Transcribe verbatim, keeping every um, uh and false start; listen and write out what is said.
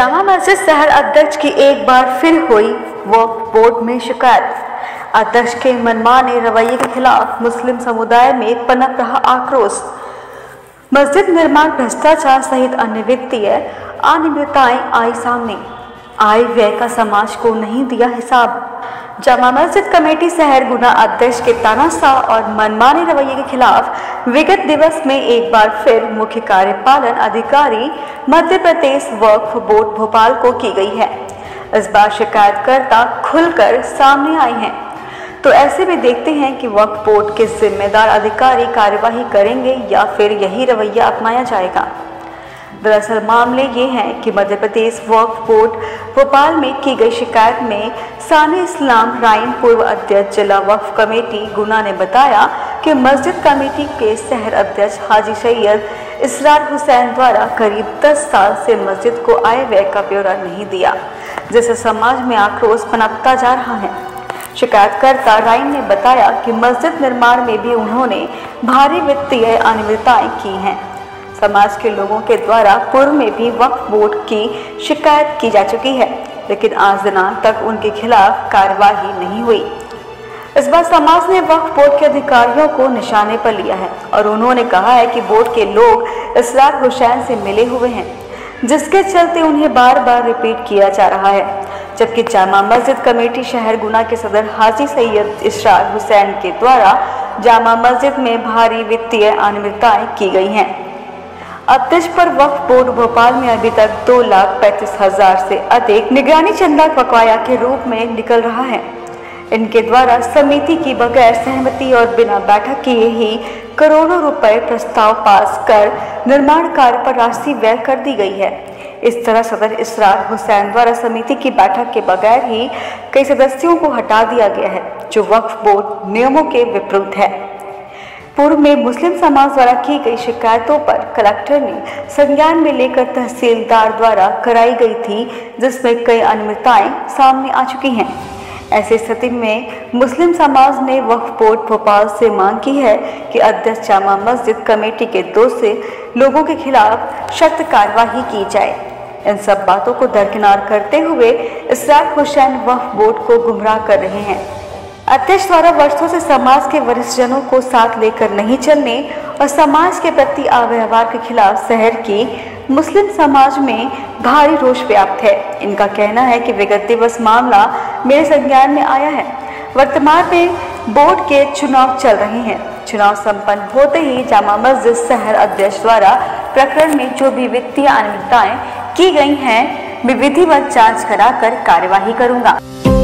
जामा मस्जिद शहर अध्यक्ष की एक बार फिर हुई वक्फ बोर्ड में शिकायत। अध्यक्ष के मनमाने रवैये के खिलाफ मुस्लिम समुदाय में पनप रहा आक्रोश। मस्जिद निर्माण भ्रष्टाचार सहित अन्य वित्तीय अनियमितताएं आई सामने। आय व्यय का समाज को नहीं दिया हिसाब। जामा मस्जिद कमेटी शहर गुना अध्यक्ष के तानाशाह और मनमाने रवैये के खिलाफ विगत दिवस में एक बार फिर मुख्य कार्यपालन अधिकारी मध्य प्रदेश वक्फ बोर्ड भोपाल को की गई है। इस बार शिकायतकर्ता खुलकर सामने आए हैं, तो ऐसे में देखते हैं कि वक्फ बोर्ड के जिम्मेदार अधिकारी कार्यवाही करेंगे या फिर यही रवैया अपनाया जाएगा। दरअसल मामले ये हैं कि मध्य प्रदेश वक्फ बोर्ड भोपाल में की गई शिकायत में साने इस्लाम राइन पूर्व अध्यक्ष जिला वक्फ कमेटी गुना ने बताया कि मस्जिद कमेटी के शहर अध्यक्ष हाजी सैयद इसरार हुसैन द्वारा करीब दस साल से मस्जिद को आय व्यय का ब्यौरा नहीं दिया, जिससे समाज में आक्रोश पनपता जा रहा है। शिकायतकर्ता राइन ने बताया कि मस्जिद निर्माण में भी उन्होंने भारी वित्तीय अनियमितताएं की हैं। समाज के लोगों के द्वारा पूर्व में भी वक्फ बोर्ड की शिकायत की जा चुकी है, लेकिन आज दिनांक तक उनके खिलाफ कार्रवाई नहीं हुई। इस बार समाज ने वक्फ बोर्ड के अधिकारियों को निशाने पर लिया है और उन्होंने कहा है कि बोर्ड के लोग इसरार हुसैन से मिले हुए हैं, जिसके चलते उन्हें बार बार रिपीट किया जा रहा है। जबकि जामा मस्जिद कमेटी शहर गुना के सदर हाजी सैयद इसरार हुसैन के द्वारा जामा मस्जिद में भारी वित्तीय अनियमितताएं की गई हैं। अध्यक्ष पर वक्फ बोर्ड भोपाल में अभी तक दो लाख पैंतीस हजार से अधिक निगरानी चंदा बकाया के रूप में निकल रहा है। इनके द्वारा समिति की बगैर सहमति और बिना बैठक किए ही करोड़ों रुपए प्रस्ताव पास कर निर्माण कार्य पर राशि व्यय कर दी गई है। इस तरह सदर इसरार हुसैन द्वारा समिति की बैठक के बगैर ही कई सदस्यों को हटा दिया गया है, जो वक्फ बोर्ड नियमों के विपरीत है। पूर्व में मुस्लिम समाज द्वारा की गई शिकायतों पर कलेक्टर ने संज्ञान में लेकर तहसीलदार द्वारा कराई गई थी, जिसमें कई अनियमितताएं सामने आ चुकी हैं। ऐसी स्थिति में मुस्लिम समाज ने वक्फ बोर्ड भोपाल से मांग की है कि अध्यक्ष जामा मस्जिद कमेटी के दोषी लोगों के खिलाफ सख्त कार्रवाई की जाए। इन सब बातों को दरकिनार करते हुए इसरार हुसैन वक्फ बोर्ड को गुमराह कर रहे हैं। अध्यक्ष द्वारा वर्षों से समाज के वरिष्ठ जनों को साथ लेकर नहीं चलने और समाज के प्रति अव्यवहार के खिलाफ शहर की मुस्लिम समाज में भारी रोष व्याप्त है। इनका कहना है कि विगत दिवस मामला मेरे संज्ञान में आया है। वर्तमान में बोर्ड के चुनाव चल रहे हैं। चुनाव संपन्न होते ही जामा मस्जिद शहर अध्यक्ष द्वारा प्रकरण में जो भी वित्तीय अनियमितताएं की गई हैं, मैं विधिवत जांच कराकर कार्यवाही करूंगा।